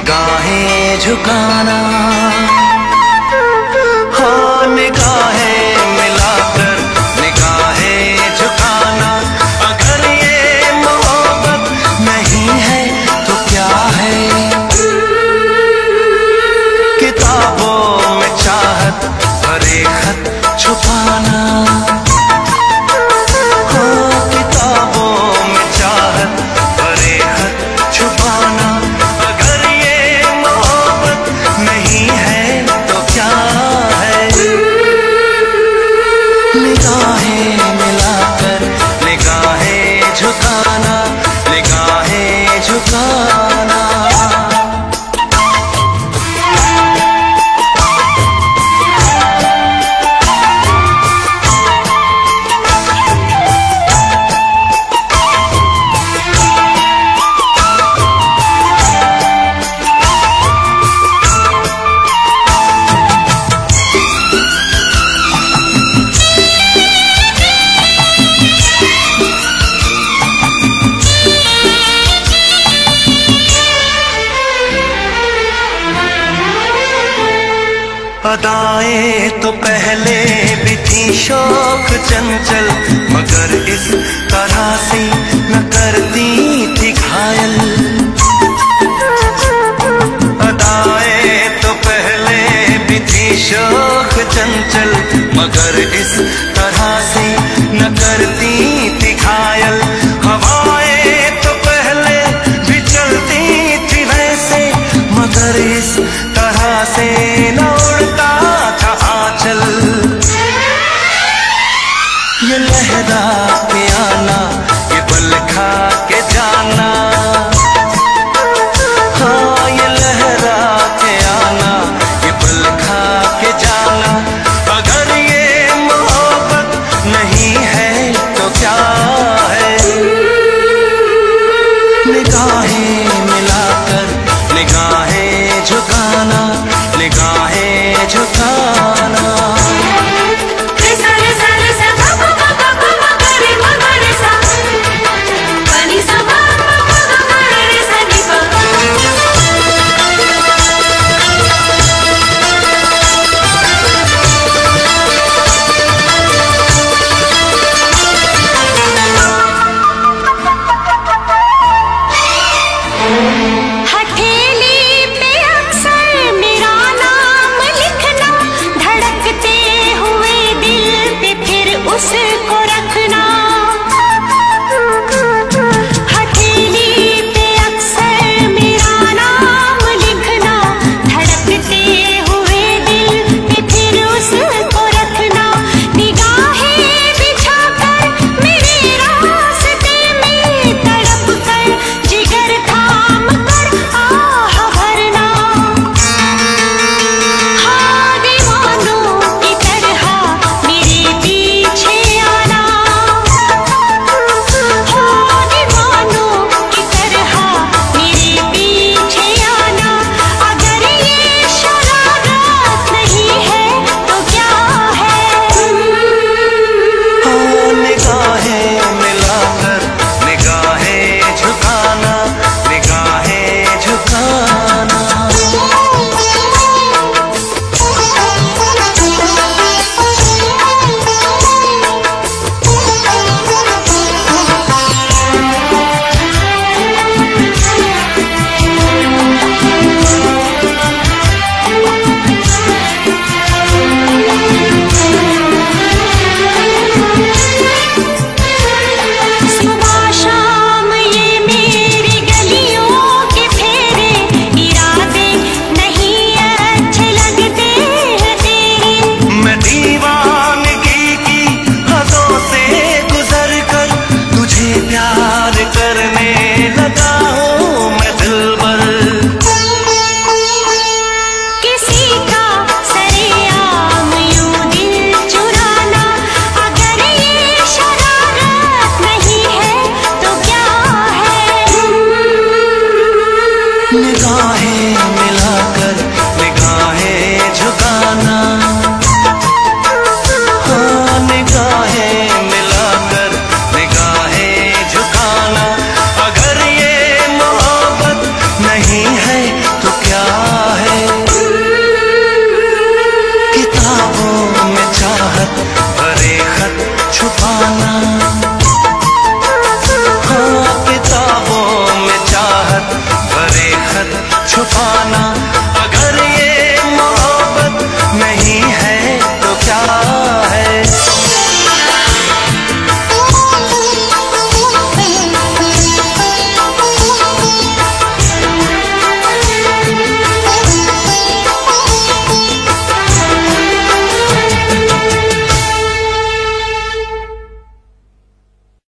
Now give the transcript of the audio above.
निगाहें झुकाना, हाँ निगाहें मिलाकर निगाहें झुकाना। अगर ये मोहब्बत नहीं है तो क्या है? किताबों में चाहत भरे खत छुपाना, हाँ किताबों में चाहत भरे खत छुपाना। अगर ये मोहब्बत नहीं है तो क्या है? निगाहें मिलाकर निगाहें झुकाना, निगाहें झुकाना। अदाएं तो पहले भी थी शौक चंचल, मगर इस तरह से न करती थी घायल। अदाएं तो पहले भी थी शौक चंचल, मगर इस तरह से न करती थी घायल। हवाएं तो पहले भी चलती थी वैसे, मगर इस तरह से न उड़ता था आंचल। ये लहरा के आना, ये पल खा के जाना, हाँ ये लहरा के आना, ये पल खा के जाना। अगर ये मोहब्बत छुपा